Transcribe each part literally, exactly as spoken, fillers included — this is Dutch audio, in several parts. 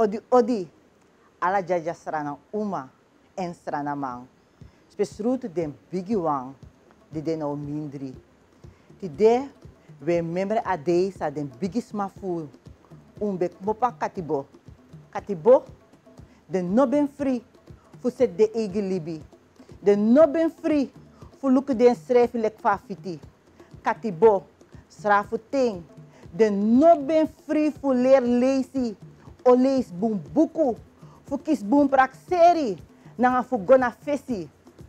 odi odi, ala jaja strana uma en strana mang. Spesruut den bigi wang, di den o mindri. Ti de, we membre a de sa den bigi smafu, umbek mopa katibo. Katibo, den no ben free, fu set de egi libi. Den no ben free, fu luke den strefi lek fa fiti. Katibo, strafu ting, den no ben free fu leer leisi, o leis boom buku, fu kis boom prakseri, nanga fu gona fesi.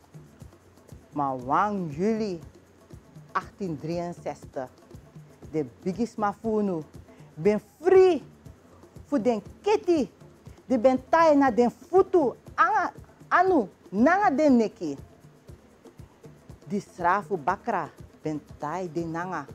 Maar one juli achttien drieënzestig, de bigis mafunu, ben free fu den keti, de ben tai na den futu, anga, anu, nanga den neki. Di strafu bakra, ben tai de nanga.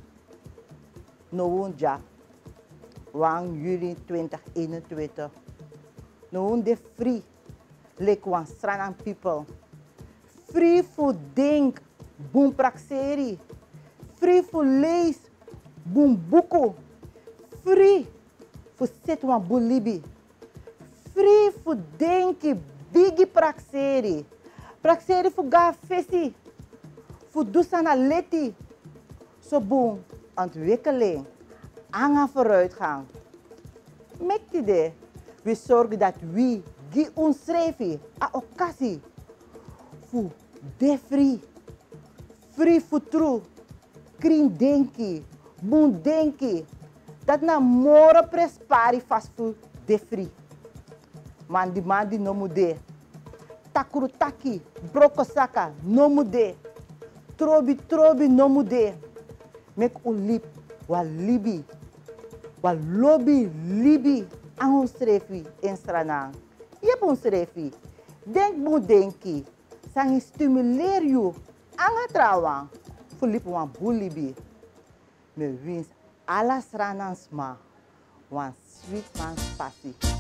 No unja, one juli twintig eenentwintig, no un de free, lek wan stranang people. Free voor denk, boem prakseri. Free voor lees, boem buku. Free voor set wan bulibi. Free voor denki, bigi prakseri. Prakseri voor ga fesi. Voor dusana leti. So boem, ontwikkeling, anga vooruitgang. Mekti de, we zorgen dat we, die ons schrijven, a occasie. Fu de free, free fu true, kring denki, boom denki, dat na more prespari fast fu de free. Mandi mandi no mude, takuru taki, broko saka no mude, trobi trobi no mude, mek u lip, wa libi, wa lobby libi, ang ons strefi en stranang. Je bon strefi, denk boom denki. Sang stimuleer you anga trawa fulip wan bulibi me wins ala sranans ma wan sweet man spasi.